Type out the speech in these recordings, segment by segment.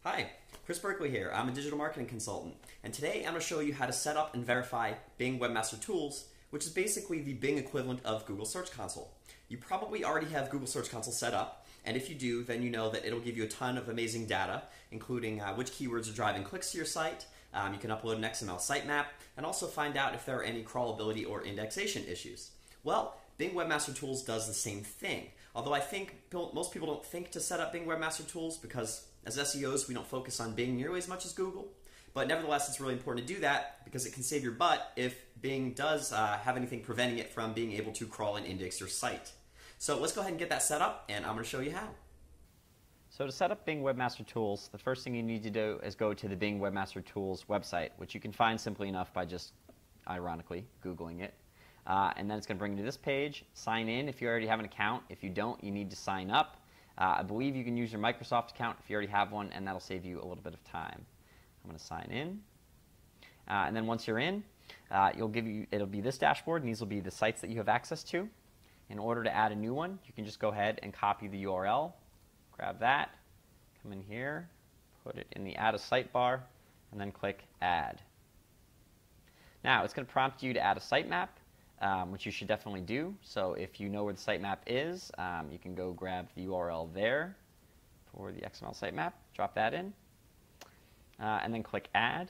Hi, Chris Berkeley here. I'm a digital marketing consultant, and today I'm going to show you how to set up and verify Bing Webmaster Tools, which is basically the Bing equivalent of Google Search Console. You probably already have Google Search Console set up, and if you do, then you know that it'll give you a ton of amazing data, including which keywords are driving clicks to your site. You can upload an XML sitemap, and also find out if there are any crawlability or indexation issues. Well, Bing Webmaster Tools does the same thing, although I think most people don't think to set up Bing Webmaster Tools because as SEOs we don't focus on Bing nearly as much as Google. But nevertheless, it's really important to do that because it can save your butt if Bing does have anything preventing it from being able to crawl and index your site. So let's go ahead and get that set up, and I'm going to show you how. So to set up Bing Webmaster Tools, the first thing you need to do is go to the Bing Webmaster Tools website, which you can find simply enough by just, ironically, Googling it. And then it's going to bring you to this page. Sign in if you already have an account. If you don't, you need to sign up. I believe you can use your Microsoft account if you already have one, and that'll save you a little bit of time. I'm going to sign in. And then once you're in, it'll be this dashboard, and these will be the sites that you have access to. In order to add a new one, you can just go ahead and copy the URL, grab that, come in here, put it in the Add a Site bar, and then click Add. Now, it's going to prompt you to add a sitemap, which you should definitely do. So if you know where the sitemap is, you can go grab the URL there for the XML sitemap, drop that in, and then click Add.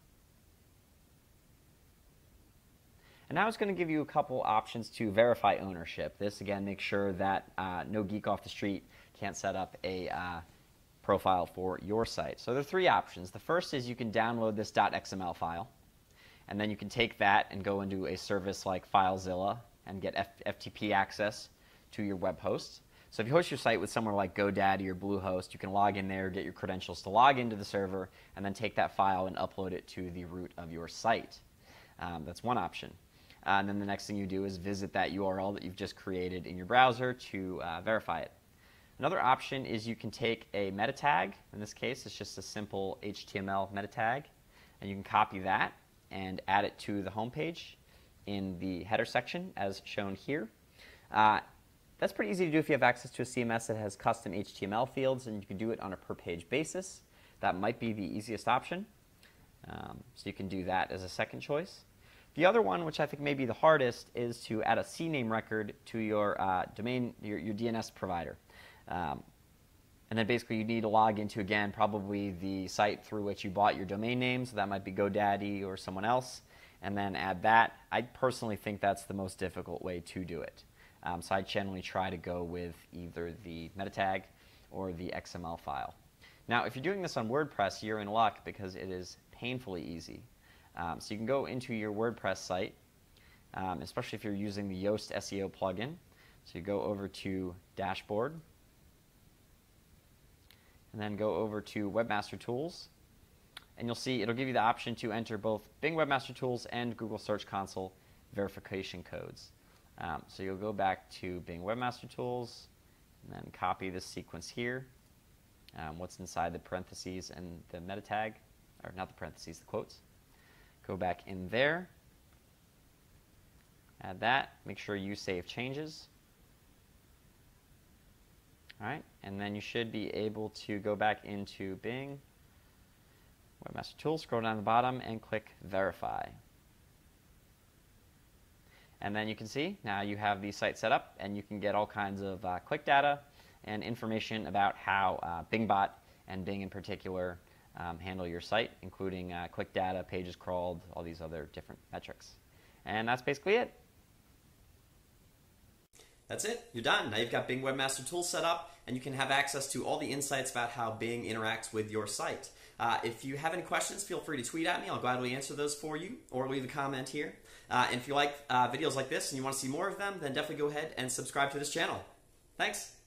And now it's going to give you a couple options to verify ownership. This, again, makes sure that no geek off the street can't set up a profile for your site. So there are three options. The first is you can download this .xml file, and then you can take that and go into a service like FileZilla and get FTP access to your web host. So if you host your site with somewhere like GoDaddy or Bluehost, you can log in there, get your credentials to log into the server, and then take that file and upload it to the root of your site. That's one option. And then the next thing you do is visit that URL that you've just created in your browser to verify it. Another option is you can take a meta tag. In this case, it's just a simple HTML meta tag, and you can copy that and add it to the home page in the header section as shown here. That's pretty easy to do if you have access to a CMS that has custom HTML fields, and you can do it on a per page basis. That might be the easiest option. So you can do that as a second choice. The other one, which I think may be the hardest, is to add a Cname record to your domain, your DNS provider. And then basically you need to log into, again, probably the site through which you bought your domain name, so that might be GoDaddy or someone else, and then add that. I personally think that's the most difficult way to do it. So I generally try to go with either the meta tag or the XML file. Now, if you're doing this on WordPress, you're in luck because it is painfully easy. So you can go into your WordPress site, especially if you're using the Yoast SEO plugin. So you go over to Dashboard, and then go over to Webmaster Tools, and you'll see it'll give you the option to enter both Bing Webmaster Tools and Google Search Console verification codes. So you'll go back to Bing Webmaster Tools, and then copy this sequence here, what's inside the parentheses and the meta tag, or not the parentheses, the quotes. Go back in there, add that, make sure you save changes. All right, and then you should be able to go back into Bing Webmaster Tools, scroll down to the bottom, and click Verify. And then you can see now you have the site set up, and you can get all kinds of click data and information about how Bingbot and Bing in particular handle your site, including click data, pages crawled, all these other different metrics. And that's basically it. That's it. You're done. Now you've got Bing Webmaster Tools set up, and you can have access to all the insights about how Bing interacts with your site. If you have any questions, feel free to tweet at me. I'll gladly answer those for you, or leave a comment here. And if you like videos like this and you want to see more of them, then definitely go ahead and subscribe to this channel. Thanks.